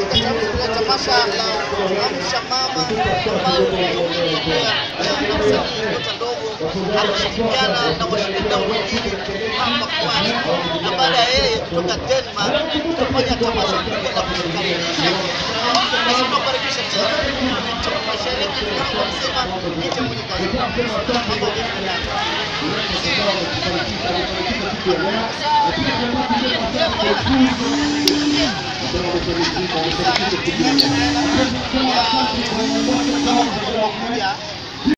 katika tamasha la Amsha Mama ambalo linaendelea na msanii nyota ndogo akishirikiana na washikadau wengine hapa Pwani, na baada ya yeye kutoka Denmark kufanya tamasha kubwa la kukaribisha. Nasema kukaribisha tena kutoka Mashariki kama msema nje Mwinyi Kazungu.